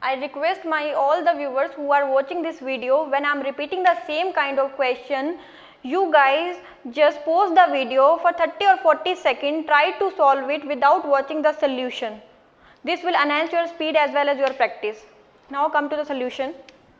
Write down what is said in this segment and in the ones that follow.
I request all the viewers who are watching this video, when I am repeating the same kind of question, you guys just pause the video for 30 or 40 seconds, try to solve it without watching the solution. This will enhance your speed as well as your practice. Now come to the solution.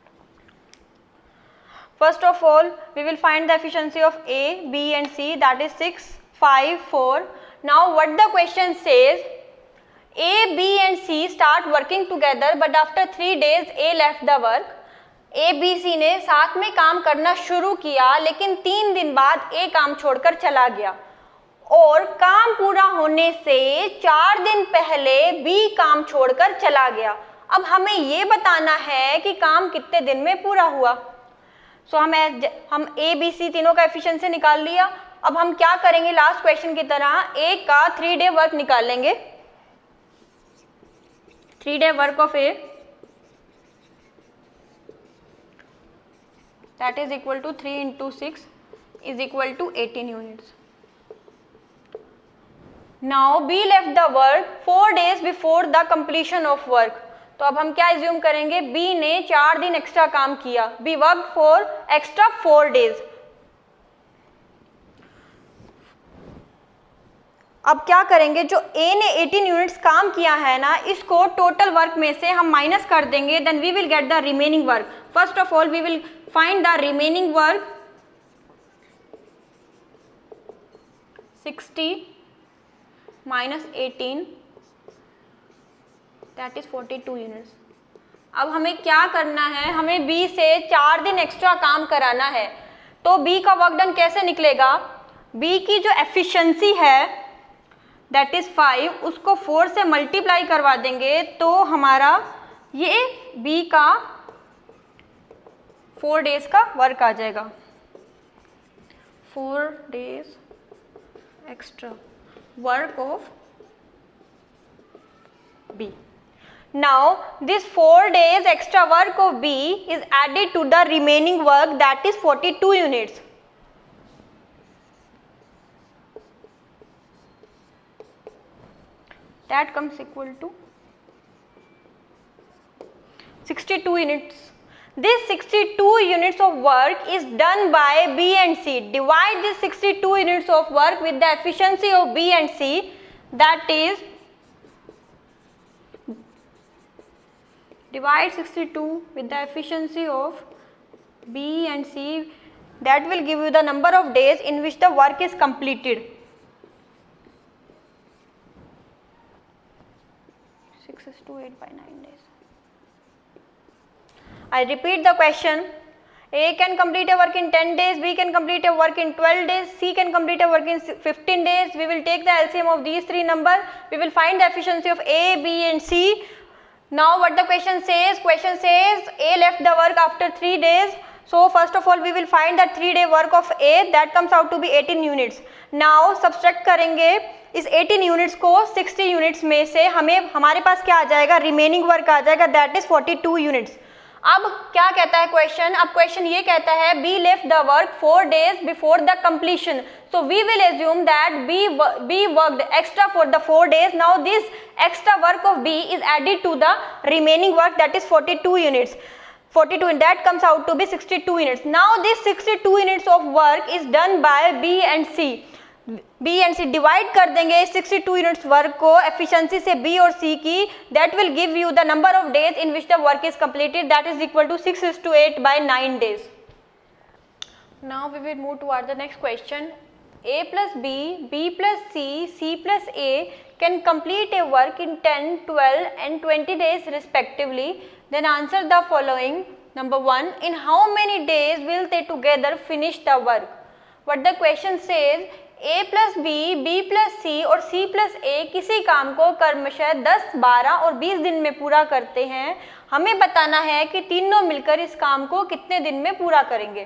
First of all, we will find the efficiency of A, B and C, that is 6, 5, 4. Now what the question says, A, B and C start working together but after 3 days A left the work. A, B, C ने साथ में काम करना शुरू किया लेकिन 3 दिन बाद A काम छोड़कर चला गया और काम पूरा होने से 4 दिन पहले B काम छोड़कर चला गया. अब हमें ये बताना है कि काम कितने दिन में पूरा हुआ. सो हम A, B, C तीनों का एफिशिएंसी निकाल लिया. अब हम क्या करेंगे, लास्ट क्वेश्चन की तरह A का 3 डे वर्क निकालेंगे. 3 day work of A that is equal to 3 into 6 is equal to 18 units. Now B left the work 4 days before the completion of work. तो अब हम क्या एज्यूम करेंगे, B ने 4 दिन एक्स्ट्रा काम किया. B worked for extra 4 days. अब क्या करेंगे, जो A ने 18 यूनिट्स काम किया है ना, इसको टोटल वर्क में से हम माइनस कर देंगे. Then we will get the remaining work. First of all we will find the remaining work. 60 minus 18 that is 42 units. अब हमें क्या करना है, हमें B से 4 दिन एक्स्ट्रा काम कराना है. तो B का वर्क डन कैसे निकलेगा, B की जो एफिशिएंसी है दैट इज 5, उसको 4 से मल्टीप्लाई करवा देंगे तो हमारा ये B का 4 डेज का वर्क आ जाएगा. 4 days extra work of B. Now this 4 days extra work of B is added to the remaining work that is 42 units. That comes equal to 62 units. This 62 units of work is done by B and C. Divide this 62 units of work with the efficiency of B and C, that is, divide 62 with the efficiency of B and C, that will give you the number of days in which the work is completed. 6 is to 8 by 9 days. I repeat the question. A can complete a work in 10 days, B can complete a work in 12 days, C can complete a work in 15 days. We will take the LCM of these three numbers. We will find the efficiency of A, B and C. Now what the question says A left the work after 3 days. So first of all we will find the 3 day work of A, that comes out to be 18 units. Now subtract करेंगे इस 18 units को 60 units में से हमारे पास क्या आ जाएगा, remaining work आ जाएगा, दैट इज 42 यूनिट्स. अब क्या कहता है क्वेश्चन, अब क्वेश्चन ये कहता है B left the work 4 days before the completion. So we will assume that B worked extra for the 4 days. Now this extra work of B is added to the remaining work, that is 42 units. 42 and that comes out to be 62 units. Now this 62 units of work is done by B and C. B and C divide कर देंगे 62 units work को efficiency से B और C की, that will give you the number of days in which the work is completed, that is equal to 6:8 by 9 days. Now we will move toward the next question. A plus B, B plus C, C plus A can complete a work in 10, 12 and 20 days respectively. Then answer the following. Number 1, in how many days will they together finish the work? What the question says, A plus B, B plus C और C plus A किसी काम को क्रमशः 10, 12 और 20 दिन में पूरा करते हैं. हमें बताना है कि तीनों मिलकर इस काम को कितने दिन में पूरा करेंगे.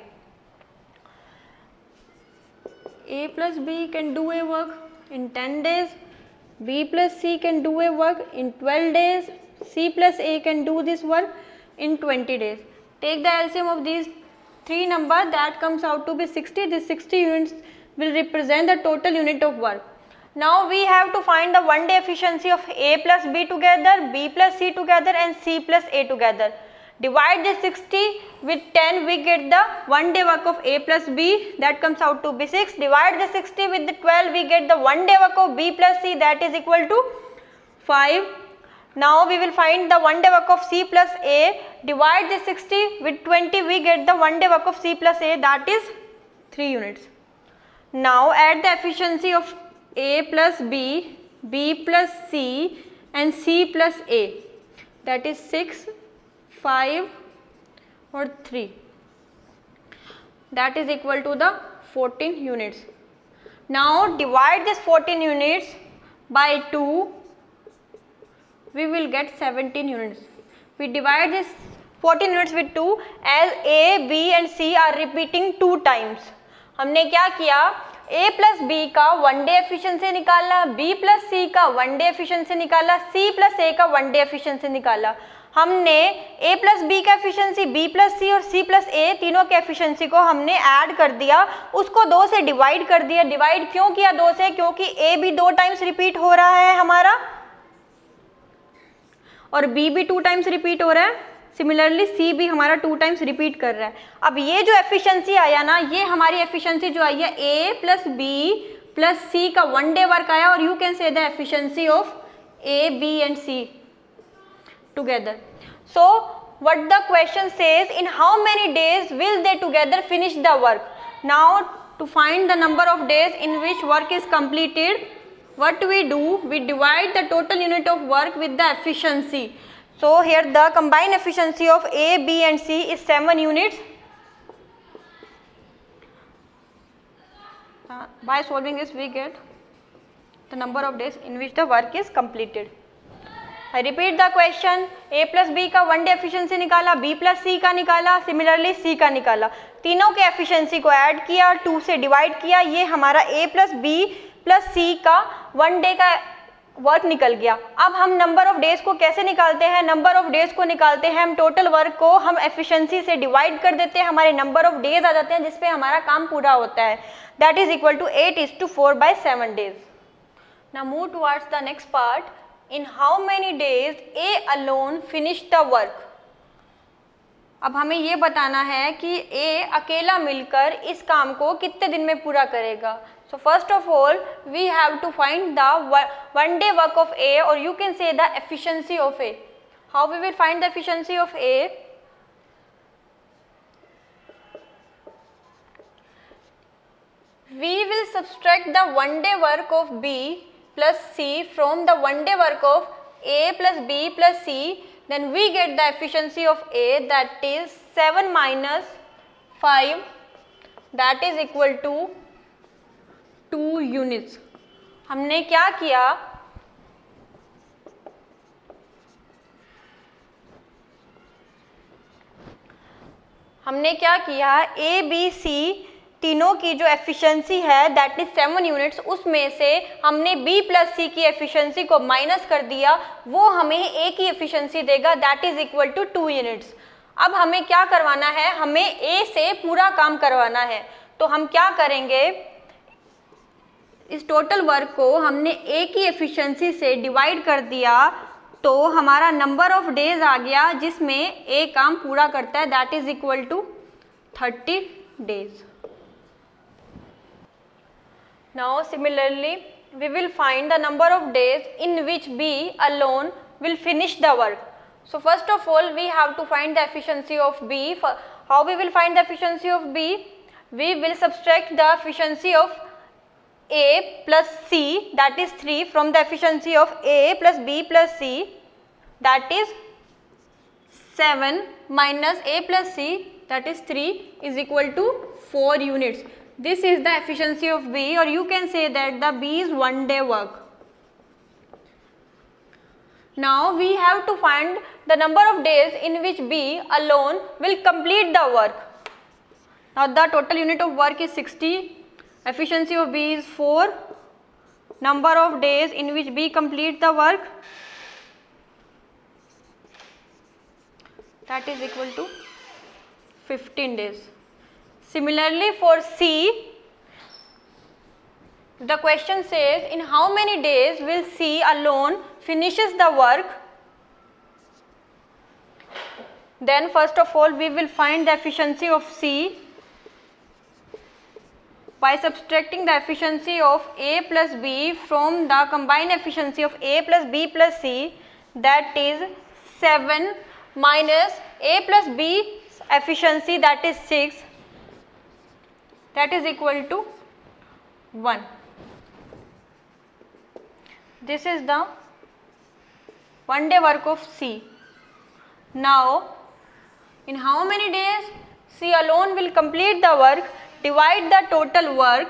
A plus B can do a work in 10 days, B plus C can do a work in 12 days, C plus A can do this work in 20 days. Take the LCM of these three numbers, that comes out to be 60. This 60 units will represent the total unit of work. Now we have to find the one day efficiency of A plus B together, B plus C together and C plus A together. Divide this 60 with 10, we get the one day work of A plus B, that comes out to be 6. Divide the 60 with the 12, we get the one day work of B plus C, that is equal to 5. Now we will find the one day work of C plus A. Divide the 60 with 20, we get the one day work of C plus A, that is 3 units. Now add the efficiency of A plus B, B plus C and C plus A, that is 6, 5 or 3, that is equal to the 14 units. Now divide this 14 units by 2, we will get 17 units. We divide this 14 units with 2 as A, B and C are repeating 2 times. हमने क्या किया, A plus B का one day efficiency निकाला, B plus C का one day efficiency निकाला, C plus A का one day efficiency निकाला. हमने A प्लस बी का एफिशिएंसी, B प्लस सी और C प्लस A तीनों के एफिशिएंसी को हमने ऐड कर दिया, उसको 2 से डिवाइड कर दिया. डिवाइड क्यों किया 2 से, क्योंकि A भी 2 टाइम्स रिपीट हो रहा है हमारा और B भी 2 टाइम्स रिपीट हो रहा है. सिमिलरली C भी हमारा 2 टाइम्स रिपीट कर रहा है. अब ये जो एफिशिएंसी आया ना, ये हमारी एफिशिएंसी जो आई है A plus B plus C का वन डे वर्क आया और you can say the efficiency of A, B and C together. So what the question says, in how many days will they together finish the work. Now to find the number of days in which work is completed, what we do, we divide the total unit of work with the efficiency. So here the combined efficiency of A, B and C is 7 units. By solving this we get the number of days in which the work is completed. I repeat the question, A plus B का one day efficiency निकाला, B plus C का निकाला, similarly C का निकाला. तीनों के efficiency को add किया, 2 से डिवाइड किया, ये हमारा A plus B plus C का वन डे का वर्क निकल गया. अब हम नंबर ऑफ डेज को कैसे निकालते हैं, नंबर ऑफ डेज को निकालते हैं हम टोटल वर्क को हम एफिशिएंसी से डिवाइड कर देते हैं, हमारे नंबर ऑफ डेज आ जाते हैं जिसपे हमारा काम पूरा होता है. That is equal to 8:4/7 days. Now move towards the next part. In how many days A alone finish the work. अब हमें ये बताना है कि ए अकेला मिलकर इस काम को कितने दिन में पूरा करेगा. So first of all we have to find the one day work of A, or you can say the efficiency of A. How we will find the efficiency of A? We will subtract the one day work of B plus C from the one day work of A plus B plus C, then we get the efficiency of A, that is 7 minus 5, that is equal to 2 units. हमने क्या किया, A, B, C तीनों की जो efficiency है that is 7 units, उसमें से हमने B प्लस C की एफिशिएंसी को माइनस कर दिया, वो हमें A की एफिशिएंसी देगा, that is equal to 2 units. अब हमें क्या करवाना है, हमें A से पूरा काम करवाना है. तो हम क्या करेंगे, इस टोटल वर्क को हमने A की एफिशिएंसी से डिवाइड कर दिया, तो हमारा नंबर ऑफ डेज आ गया जिसमें A काम पूरा करता है, that is equal to 30 days. Now similarly we will find the number of days in which B alone will finish the work. So first of all we have to find the efficiency of B. How we will find the efficiency of B? We will subtract the efficiency of A plus C, that is 3, from the efficiency of A plus B plus C, that is 7, minus A plus C, that is 3, is equal to 4 units. This is the efficiency of B, or you can say that the B is one day work. Now we have to find the number of days in which B alone will complete the work. Now the total unit of work is 60. Efficiency of B is 4. Number of days in which B complete the work, that is equal to 15 days. Similarly for C, The question says, in how many days will C alone finishes the work? Then first of all we will find the efficiency of C by subtracting the efficiency of A plus B from the combined efficiency of A plus B plus C, that is 7 minus A plus B efficiency, that is 6, that is equal to 1. This is the one day work of C. Now in how many days C alone will complete the work? Divide the total work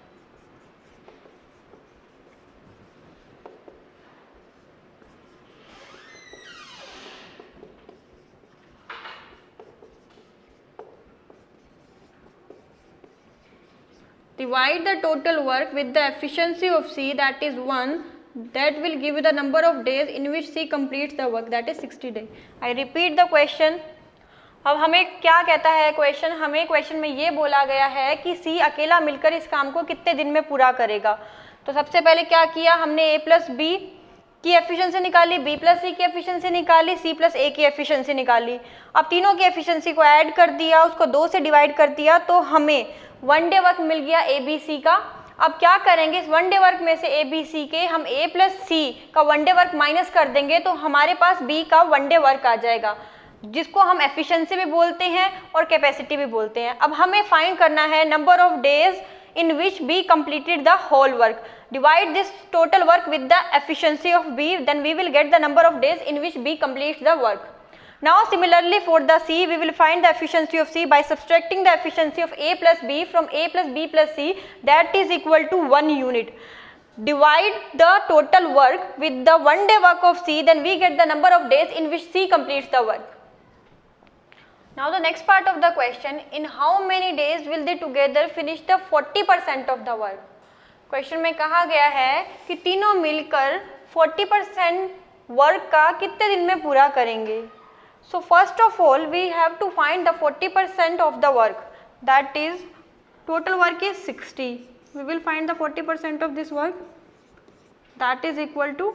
with the efficiency of C, that is 1, that will give you the number of days in which C completes the work, that is 60 days. I repeat the question. अब हमें क्या कहता है question, हमें question में ये बोला गया है कि सी अकेला मिलकर इस काम को कितने दिन में पूरा करेगा। तो सबसे पहले क्या किया, हमने ए प्लस बी की एफिशिएंसी निकाली, बी प्लस सी की एफिशिएंसी निकाली, सी प्लस ए की एफिशिएंसी निकाली। अब तीनों की एफिशिएंसी को ऐड कर दिया, उसको 2 से डिवाइड कर दिया, तो हमें वन डे वर्क मिल गया ए बी सी का। अब क्या करेंगे, इस वन डे वर्क में से ए बी सी के हम ए प्लस सी का वन डे वर्क माइनस कर देंगे, तो हमारे पास बी का वन डे वर्क आ जाएगा, जिसको हम एफिशिएंसी भी बोलते हैं और कैपेसिटी भी बोलते हैं। अब हमें फाइंड करना है number of days in which B completed the whole work. Divide this total work with the efficiency of B, then we will get the number of days in which B completes the work. Now similarly for the C, we will find the efficiency of C by subtracting the efficiency of A plus B from A plus B plus C, that is equal to 1 unit. Divide the total work with the one day work of C, then we get the number of days in which C completes the work. Now the next part of the question, in how many days will they together finish the 40% of the work? Question में कहा गया है कि तीनों मिलकर 40% work का कितने दिन में पूरा करेंगे। So first of all we have to find the 40% of the work, that is total work is 60. We will find the 40% of this work, that is equal to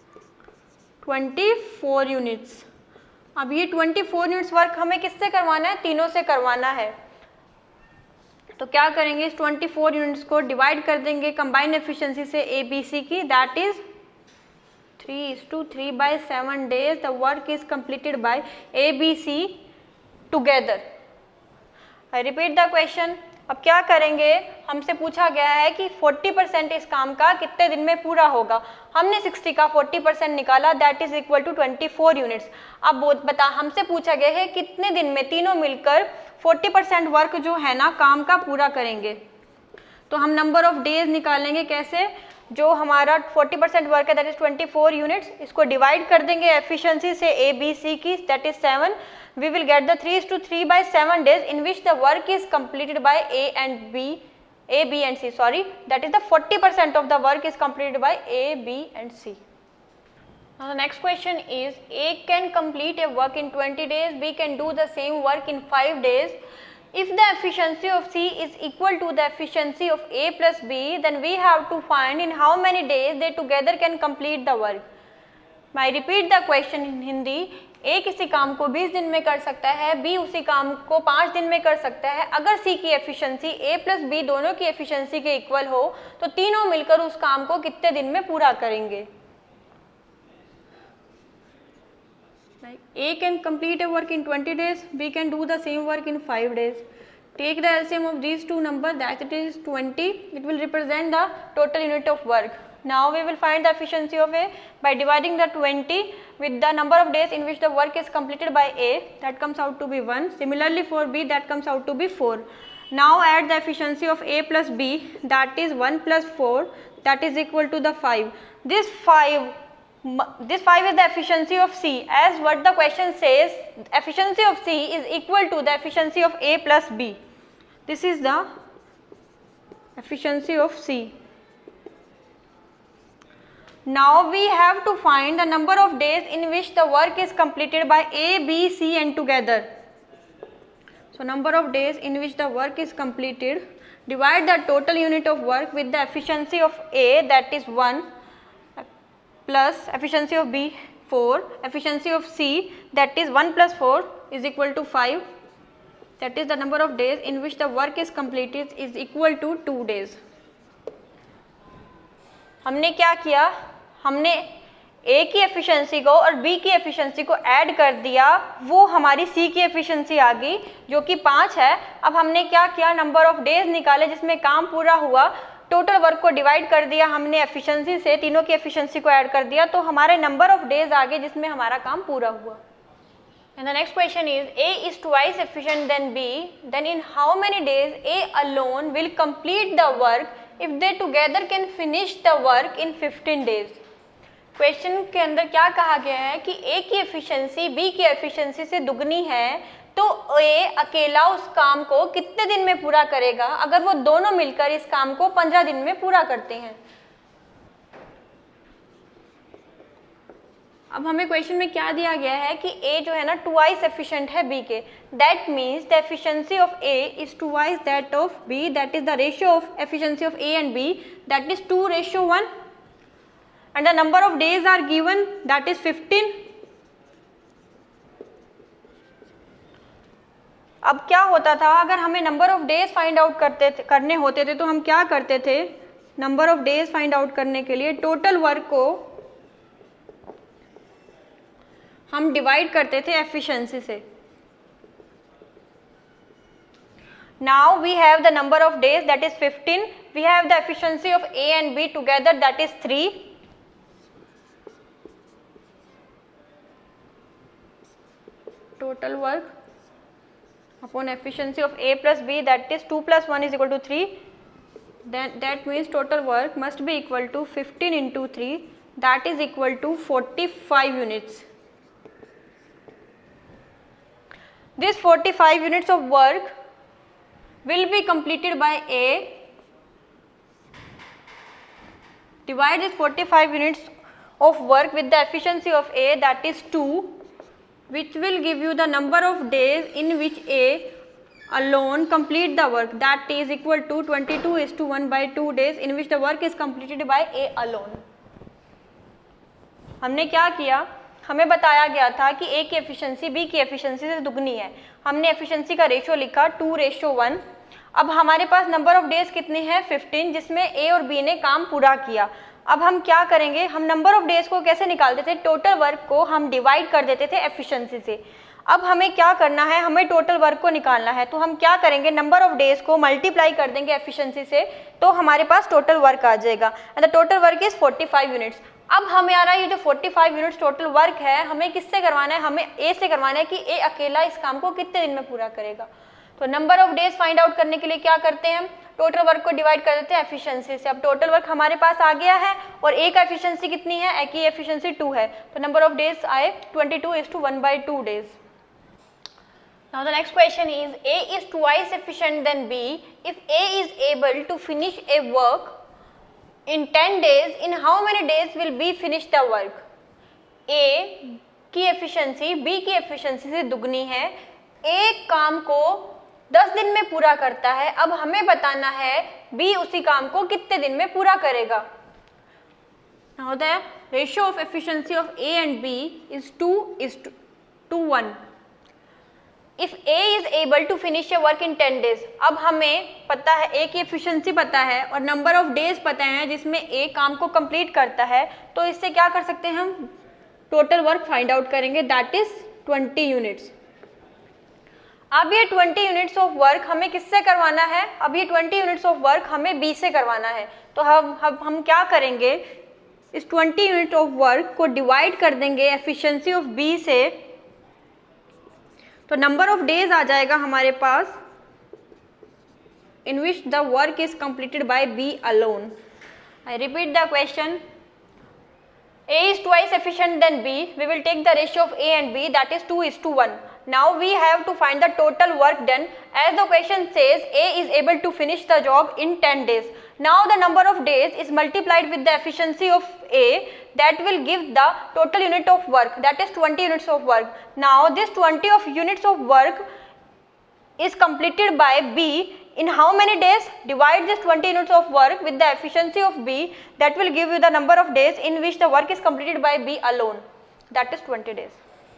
24 units. अब ये 24 यूनिट्स वर्क हमें किससे करवाना है, तीनों से करवाना है। तो क्या करेंगे, इस 24 यूनिट्स को डिवाइड कर देंगे कंबाइंड एफिशिएंसी से ए बी सी की, that is 3:3/7 days the work is completed by A, B, C together. I repeat the question. अब क्या करेंगे, हमसे पूछा गया है कि 40% इस काम का कितने दिन में पूरा होगा। हमने 60 का 40% निकाला, that is equal to 24 units. अब बता, हमसे पूछा गया है कितने दिन में तीनों मिलकर 40% वर्क जो है ना काम का पूरा करेंगे। तो हम नंबर ऑफ डेज निकालेंगे कैसे, जो हमारा 40% वर्क है दैट इज 24 यूनिट्स, इसको डिवाइड कर देंगे एफिशिएंसी से ए बी सी की, that is 7. We will get the 3:3/7 days in which the work is completed by A B and C. Sorry, that is the 40% of the work is completed by A, B and C. Now the next question is, A can complete a work in 20 days, B can do the same work in 5 days. If the efficiency of C is equal to the efficiency of A plus B, then we have to find in how many days they together can complete the work. I repeat the question in Hindi. A किसी काम को 20 दिन में कर सकता है, B उसी काम को 5 दिन में कर सकता है। अगर C की एफिशिएंसी A प्लस B दोनों की एफिशिएंसी के इक्वल हो, तो तीनों मिलकर उस काम को कितने दिन में पूरा करेंगे। A can complete a work in 20 days, B can do the same work in 5 days. Take the LCM of these two numbers, that it is 20. It will represent the total unit of work. Now we will find the efficiency of A by dividing the 20 with the number of days in which the work is completed by A, that comes out to be 1. Similarly for B, that comes out to be 4. Now add the efficiency of A plus B, that is 1 plus 4, that is equal to the 5. This 5 is the efficiency of C, as what the question says, efficiency of C is equal to the efficiency of A plus B. This is the efficiency of C. Now we have to find the number of days in which the work is completed by A, B, C and together. So number of days in which the work is completed, Divide the total unit of work with the efficiency of A, that is 1, plus efficiency of B 4, efficiency of C, that is 1 plus 4 is equal to 5, that is the number of days in which the work is completed is equal to 2 days. हमने क्या किया, हमने A की efficiency को और B की efficiency को add कर दिया, वो हमारी C की एफिशिएंसी आ गई जो कि 5 है. अब हमने क्या किया, नंबर ऑफ डेज निकाले जिसमें काम पूरा हुआ, टोटल वर्क को डिवाइड कर दिया हमने एफिशिएंसी से, तीनों की एफिशिएंसी को ऐड कर दिया, तो हमारे नंबर ऑफ डेज आ गए जिसमें हमारा काम पूरा हुआ. And the next question is, A is twice efficient than B, then in how many days A alone will complete the work if they together can finish the work in 15 days? Question के अंदर क्या कहा गया है कि A की efficiency B की efficiency से दुगनी है, तो A अकेला उस काम को कितने दिन में पूरा करेगा अगर वो दोनों मिलकर इस काम को 15 दिन में पूरा करते हैं. अब हमें क्वेश्चन में क्या दिया गया है कि A जो है ना ट्वाइस एफिशिएंट है B के, that means the efficiency of A is twice that of B, that is the ratio of efficiency of A and B, that is 2:1, and the number of days are given, that is 15. अब क्या होता था, अगर हमें number of days find out करने होते थे तो हम क्या करते थे, number of days find out करने के लिए टोटल वर्क को हम डिवाइड करते थे एफिशिएंसी से. Now we have the number of days, that is 15, we have the efficiency of A and B together, that is 3. Total work upon efficiency of A plus B, that is 2 plus 1 is equal to 3, then that means total work must be equal to 15 into 3, that is equal to 45 units. This 45 units of work will be completed by A. Divide this 45 units of work with the efficiency of A, that is 2, which will give you the number of days in which A alone complete the work, that is equal to 22:1 by 2 days in which the work is completed by A alone. हमने क्या किया, हमें बताया गया था कि A की efficiency B की एफिशिएंसी से दुगनी है, हमने एफिशिएंसी का रेशियो लिखा 2:1. अब हमारे पास नंबर ऑफ डेज कितने हैं, 15, जिसमें A और B ने काम पूरा किया. अब हम क्या करेंगे, हम नंबर ऑफ डेज को कैसे निकालते थे, टोटल वर्क को हम डिवाइड कर देते थे एफिशिएंसी से. अब हमें क्या करना है, हमें टोटल वर्क को निकालना है, तो हम क्या करेंगे, नंबर ऑफ डेज को मल्टीप्लाई कर देंगे एफिशिएंसी से, तो हमारे पास टोटल वर्क आ जाएगा, and the total work is 45 units. अब हमें आ रहा है ये जो 45 यूनिट्स टोटल वर्क है, हमें किससे करवाना है, हमें A से करवाना है कि A अकेला इस काम को कितने दिन में पूरा करेगा. तो number of days find out करने के लिए क्या करते हैं, हम टोटल वर्क को डिवाइड कर देते हैं एफिशिएंसी से. अब टोटल वर्क हमारे पास आ गया है और A का एफिशिएंसी कितनी है, A की एफिशिएंसी 2 है, तो नंबर ऑफ डेज आए 22:1 by 2 days. Now the next question is, A is twice efficient than B. If A is able to finish a work in 10 days, in how many days will B finish the work? A की efficiency B की efficiency से दुगनी है, एक काम को 10 दिन में पूरा करता है. अब हमें बताना है B उसी काम को कितने दिन में पूरा करेगा. Now the ratio of efficiency of A and B is 2:1. If A is able to finish a work in 10 days, अब हमें पता है A की एफिशिएंसी पता है और नंबर ऑफ डेज पता है जिसमें A काम को कंप्लीट करता है, तो इससे क्या कर सकते हैं, हम टोटल वर्क फाइंड आउट करेंगे, दैट इज 20 यूनिट्स. अब ये 20 यूनिट्स ऑफ वर्क हमें किससे करवाना है, अब ये 20 यूनिट्स ऑफ वर्क हमें B से करवाना है, तो हम क्या करेंगे, इस 20 यूनिट ऑफ वर्क को डिवाइड कर देंगे एफिशिएंसी ऑफ B से, तो नंबर ऑफ डेज आ जाएगा हमारे पास in which the work is completed by B alone. I repeat the question. A is twice efficient than B. We will take the ratio of A and B, that is 2:1. Now we have to find the total work done. As the question says, A is able to finish the job in 10 days. Now the number of days is multiplied with the efficiency of A, that will give the total unit of work, that is 20 units of work. Now this 20 of units of work is completed by B In how many days? Divide this 20 units of work with the efficiency of B, that will give you the number of days in which the work is completed by B alone, that is 20 days.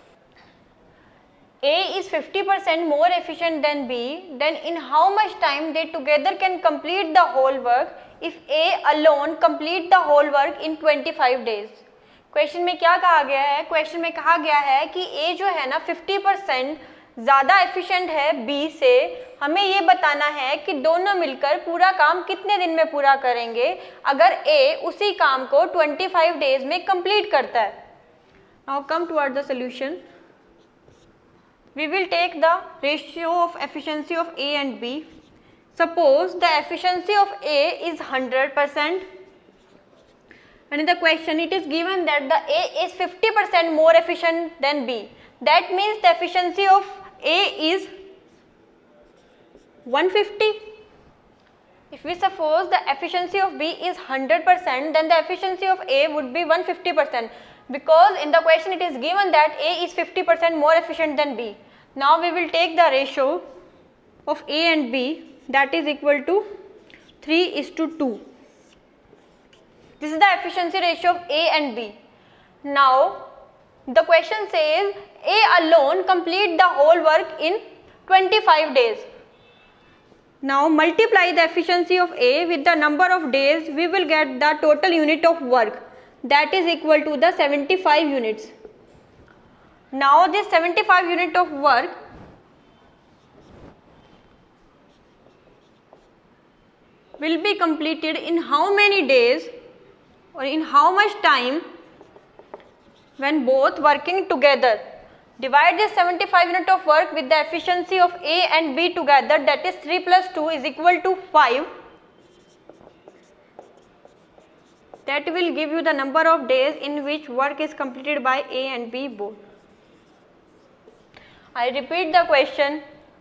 A is 50% more efficient than B, then in how much time they together can complete the whole work if A alone complete the whole work in 25 days. Question में क्या कहा गया है? Question में कहा गया है कि A जो है ना 50% ज़्यादा एफिशिएंट है B से, हमें ये बताना है कि दोनों मिलकर पूरा काम कितने दिन में पूरा करेंगे अगर A उसी काम को 25 डेज में कंप्लीट करता है. Now come toward the solution. We will take the ratio of efficiency of A and B. Suppose the efficiency of A is 100%, and in the question it is given that the A is 50% more efficient than B. That means the efficiency of A is 150. If we suppose the efficiency of B is 100%, then the efficiency of A would be 150%, because in the question it is given that A is 50% more efficient than B. Now we will take the ratio of A and B, that is equal to 3:2. This is the efficiency ratio of A and B. Now the question says A alone complete the whole work in 25 days. Now multiply the efficiency of A with the number of days, we will get the total unit of work, that is equal to the 75 units. Now this 75 unit of work will be completed in how many days or in how much time when both working together. Divide this 75 unit of work with the efficiency of A and B together, that is 3 plus 2 is equal to 5. That will give you the number of days in which work is completed by A and B both. I repeat the question.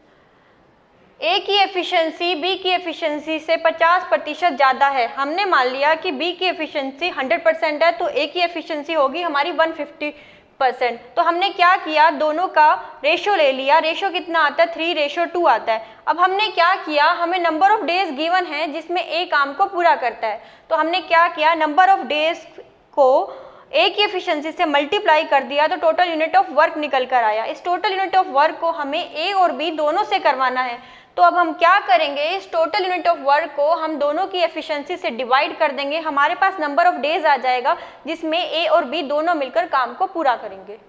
A की efficiency B की efficiency से 50% ज़्यादा है. हमने मान लिया कि B की एफिशिएंसी 100% है, तो A की एफिशिएंसी होगी हमारी 150%. तो हमने क्या किया, दोनों का रेशो ले लिया. रेशो कितना आता है? 3:2 आता है. अब हमने क्या किया, हमें नंबर ऑफ डेज गिवन है जिसमें A काम को पूरा करता है. तो हमने क्या किया, नंबर ऑफ डेज को A की एफिशिएंसी से मल्टीप्लाई कर दिया, तो टोटल यूनिट ऑफ वर्क निकल कर आया. इस टोटल यूनिट ऑफ वर्क को हमें A और B दोनों से करवाना है. तो अब हम क्या करेंगे, इस टोटल यूनिट ऑफ वर्क को हम दोनों की एफिशिएंसी से डिवाइड कर देंगे. हमारे पास नंबर ऑफ डेज आ जाएगा जिसमें A और B दोनों मिलकर काम को पूरा करेंगे.